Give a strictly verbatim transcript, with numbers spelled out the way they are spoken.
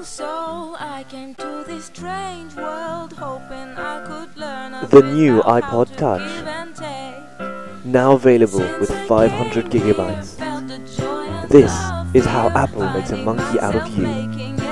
so I came to this strange world, hoping I could learn a The bit new about how Ipod to Touch, give and take. now available with Since I five hundred came, gigabytes. felt the joy and This love is how here, Apple makes a finding monkey out of myself you. making